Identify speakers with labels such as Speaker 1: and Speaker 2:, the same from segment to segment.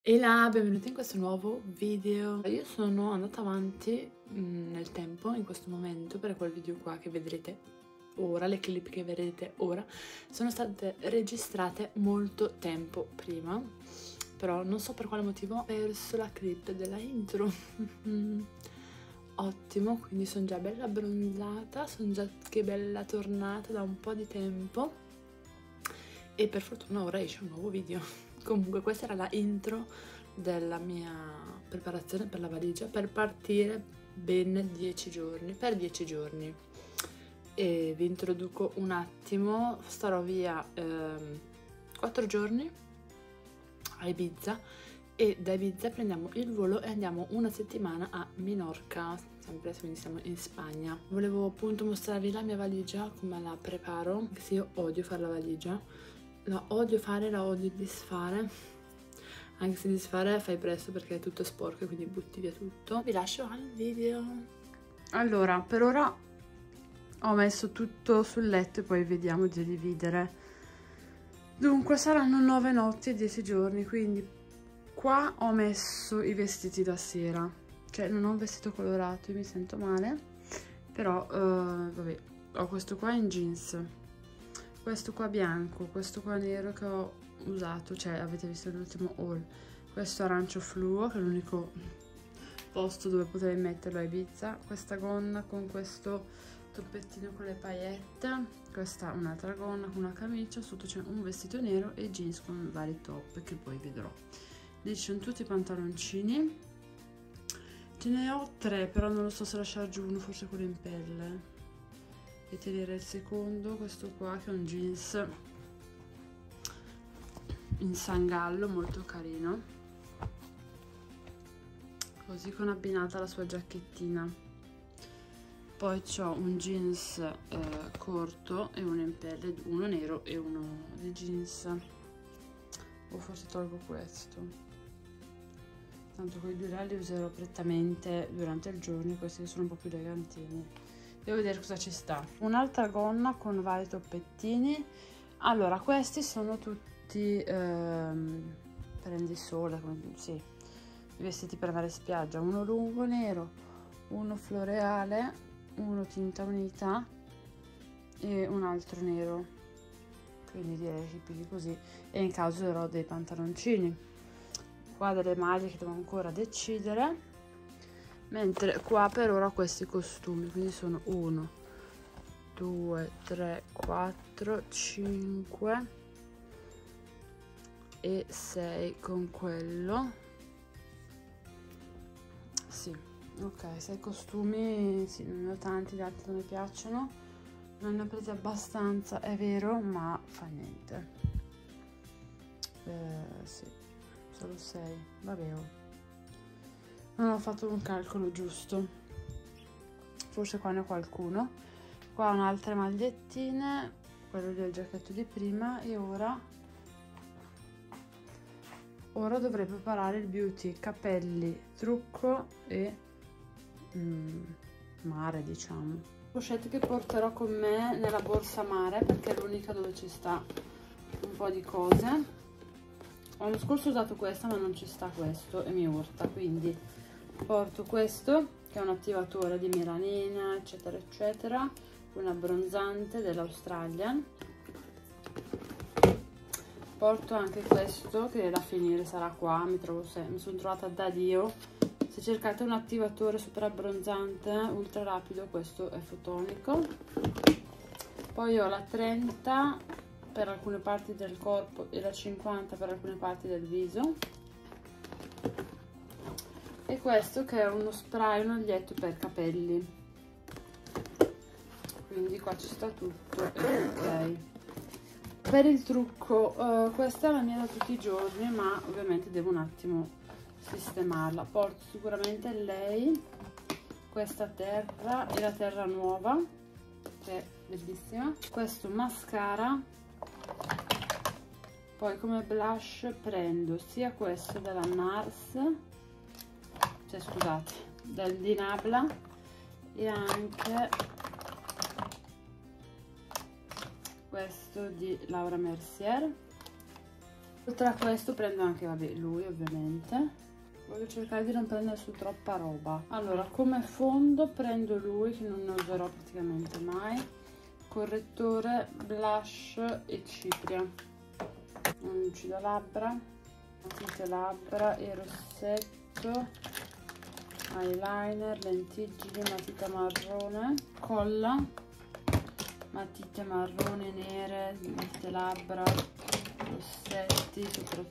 Speaker 1: E là, benvenuti in questo nuovo video. Io sono andata avanti nel tempo, in questo momento, per quel video qua che vedrete ora, le clip che vedrete ora, sono state registrate molto tempo prima, però non so per quale motivo ho perso la clip della intro. Ottimo, quindi sono già bella abbronzata, sono già che bella tornata da un po' di tempo e per fortuna ora esce un nuovo video. Comunque questa era la intro della mia preparazione per la valigia per partire ben 10 giorni, per 10 giorni. E vi introduco un attimo, starò via 4 giorni a Ibiza e da Ibiza prendiamo il volo e andiamo una settimana a Minorca, sempre, quindi siamo in Spagna. Volevo appunto mostrarvi la mia valigia, come la preparo, anche se io odio fare la valigia. La odio fare, la odio disfare, anche se disfare fai presto perché è tutto sporco e quindi butti via tutto. Vi lascio al video. Allora, per ora ho messo tutto sul letto e poi vediamo di dividere. Dunque saranno 9 notti e 10 giorni, quindi qua ho messo i vestiti da sera, cioè non ho un vestito colorato e mi sento male, però vabbè, ho questo qua in jeans, questo qua bianco, questo qua nero che ho usato, cioè avete visto l'ultimo haul, questo arancio fluo che è l'unico posto dove potevi metterlo a Ibiza, questa gonna con questo toppettino con le paillette, questa un'altra gonna con una camicia, sotto c'è un vestito nero e jeans con vari top che poi vedrò. Lì ci sono tutti i pantaloncini, ce ne ho 3 però non lo so se lasciare giù uno, forse quello in pelle, e tenere il secondo, questo qua che è un jeans in sangallo molto carino, così con abbinata la sua giacchettina. Poi ho un jeans corto e uno in pelle, uno nero e uno di jeans, o forse tolgo questo, tanto quei due là li userò prettamente durante il giorno, questi sono un po' più elegantini. Devo vedere cosa ci sta. Un'altra gonna con vari toppettini. Allora, questi sono tutti prendisole, sì, i vestiti per andare in spiaggia. Uno lungo nero, uno floreale, uno tinta unita e un altro nero. Quindi direi tipici così. E in caso userò dei pantaloncini. Qua delle maglie che devo ancora decidere. Mentre qua per ora ho questi costumi, quindi sono 1, 2, 3, 4, 5 e 6 con quello. Sì, ok, 6 costumi, sì, non ne ho tanti, gli altri non mi piacciono. Non ne ho presi abbastanza, è vero, ma fa niente. Sì, solo 6, vabbè. Non ho fatto un calcolo giusto, forse qua ne ho qualcuno. Qua ho un'altra magliettine, quello del giacchetto di prima, e ora dovrei preparare il beauty, capelli, trucco e mare, diciamo. Pochette che porterò con me nella borsa mare perché è l'unica dove ci sta un po' di cose. L'anno scorso ho usato questa ma non ci sta questo e mi urta, quindi porto questo che è un attivatore di melanina eccetera eccetera, un abbronzante dell'Australian. Porto anche questo che da finire sarà qua, mi sono trovata da Dio. Se cercate un attivatore super abbronzante ultra rapido, questo è fotonico. Poi ho la 30 per alcune parti del corpo e la 50 per alcune parti del viso. E questo che è uno spray, un olietto per capelli, quindi qua ci sta tutto. Ok, per il trucco questa è la mia da tutti i giorni, ma ovviamente devo un attimo sistemarla. Porto sicuramente lei, questa terra e la terra nuova che è bellissima, questo mascara. Poi come blush prendo sia questo della NARS, cioè scusate, di Nabla, e anche questo di Laura Mercier. Oltre a questo prendo anche, vabbè, lui ovviamente. Voglio cercare di non prendere su troppa roba. Allora, come fondo prendo lui, che non ne userò praticamente mai. Correttore, blush e cipria. Un lucido labbra, matite labbra e rossetto, eyeliner, lentiggini, matita marrone, colla, matite marrone, nere, matite labbra, rossetti,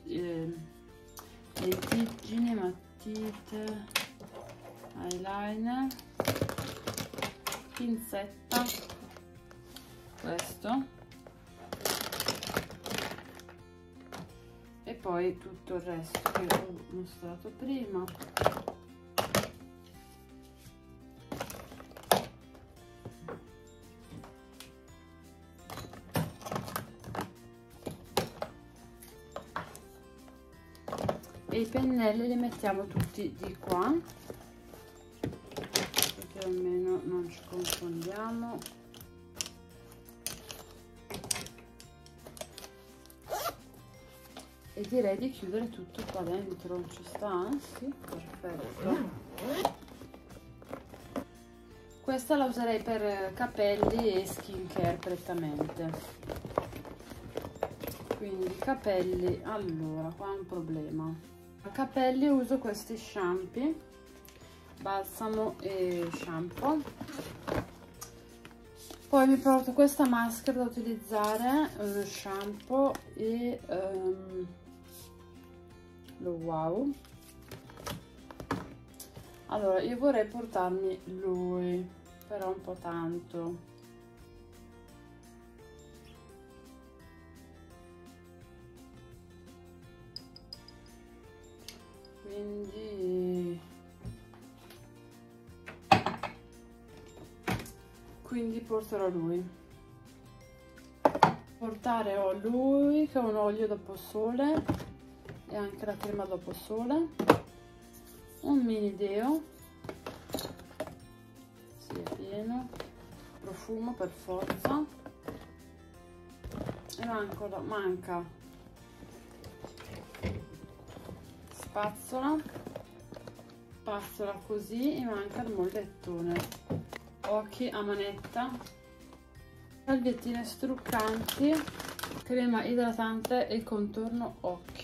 Speaker 1: lentiggini, matite, eyeliner, pinzetta, questo, e poi tutto il resto che ho mostrato prima. E i pennelli li mettiamo tutti di qua, perché almeno non ci confondiamo. E direi di chiudere tutto qua dentro. Ci sta? Sì, perfetto. Questa la userei per capelli e skincare prettamente. Quindi capelli, allora qua è un problema. A capelli uso questi shampoo, balsamo e shampoo. Poi mi porto questa maschera da utilizzare, uno shampoo e lo Wow. Allora io vorrei portarmi lui, però un po' tanto. Quindi porterò lui. Portare ho lui, che è un olio dopo sole, e anche la crema dopo sole, un mini deo, sì, è pieno, profumo per forza, e manca spazzola così, e manca il mollettone, occhi a manetta, salviettine struccanti, crema idratante e contorno occhi.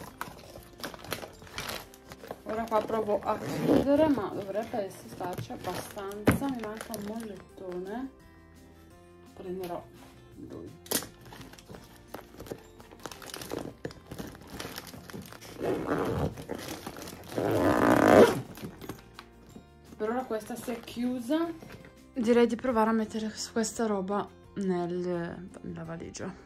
Speaker 1: Ora qua provo a chiudere, ma dovrebbe starci abbastanza. Mi manca un mollettone, prenderò lui. Per ora questa si è chiusa. Direi di provare a mettere questa roba nella valigia.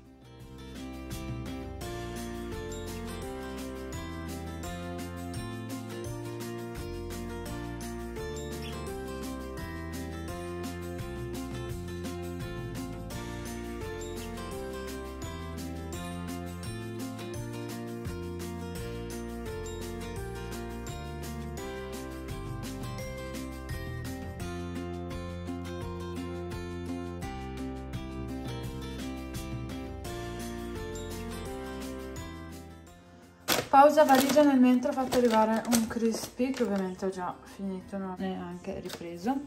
Speaker 1: Pausa valigia, nel mentre ho fatto arrivare un crispy che ovviamente ho già finito, non è neanche ripreso.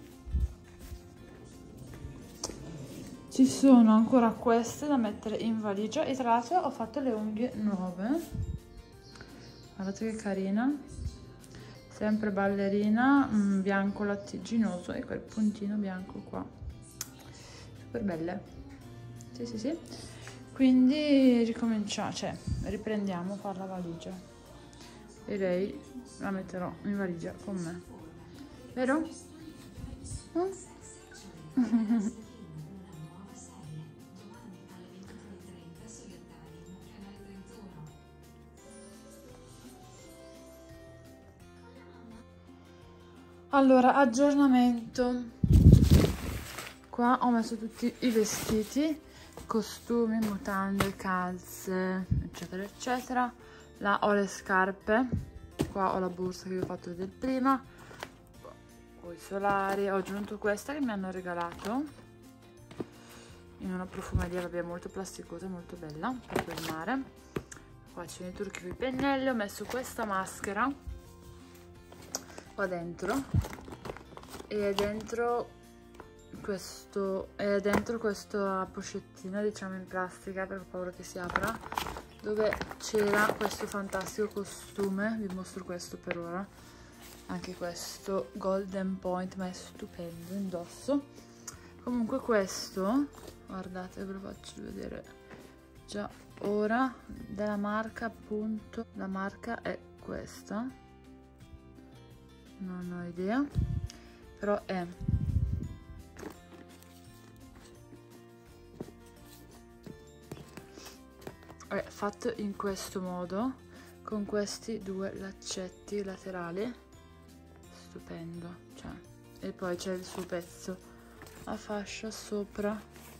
Speaker 1: Ci sono ancora queste da mettere in valigia e tra l'altro ho fatto le unghie nuove. Guardate che carina, sempre ballerina, bianco lattiginoso e quel puntino bianco qua, super belle. Sì sì sì. Quindi ricominciamo, cioè riprendiamo a fare la valigia e lei la metterò in valigia con me, vero? Allora, aggiornamento. Qua ho messo tutti i vestiti, costumi, mutande, calze, eccetera eccetera. Là ho le scarpe, qua ho la borsa che vi ho fatto vedere prima, ho i solari, ho aggiunto questa che mi hanno regalato in una profumeria, vabbè, molto plasticosa, molto bella per il mare. Qua ci sono i trucchi con i pennelli. Ho messo questa maschera qua dentro e è dentro questa pochettina, diciamo, in plastica, perché ho paura che si apra, dove c'era questo fantastico costume. Vi mostro questo per ora, anche questo Golden Point, ma è stupendo, indosso. Comunque questo, guardate, ve lo faccio vedere già ora, della marca, appunto, la marca è questa, non ho idea, però è fatto in questo modo, con questi due laccetti laterali, stupendo, cioè, e poi c'è il suo pezzo a fascia sopra,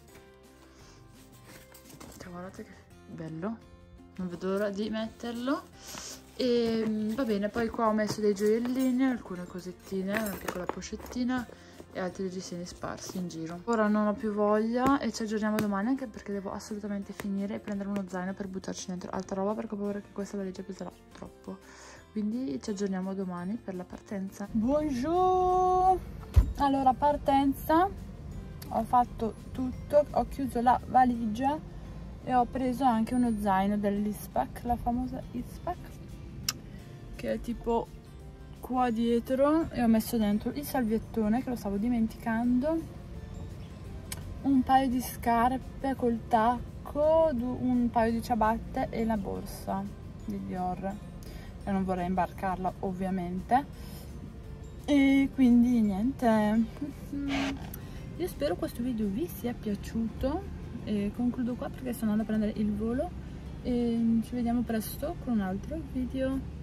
Speaker 1: cioè, guardate che bello, non vedo l'ora di metterlo. E va bene, poi qua ho messo dei gioiellini, alcune cosettine, una piccola pochettina e altri reggiseni sparsi in giro. Ora non ho più voglia e ci aggiorniamo domani, anche perché devo assolutamente finire e prendere uno zaino per buttarci dentro altra roba, perché ho paura che questa valigia peserà troppo. Quindi ci aggiorniamo domani per la partenza. Buongiorno! Allora, partenza, ho fatto tutto, ho chiuso la valigia e ho preso anche uno zaino dell'Eastpak, la famosa Eastpak, che è tipo qua dietro, e ho messo dentro il salviettone, che lo stavo dimenticando, un paio di scarpe col tacco, un paio di ciabatte e la borsa di Dior, e non vorrei imbarcarla ovviamente. E quindi niente, io spero questo video vi sia piaciuto e concludo qua perché sto andando a prendere il volo e ci vediamo presto con un altro video.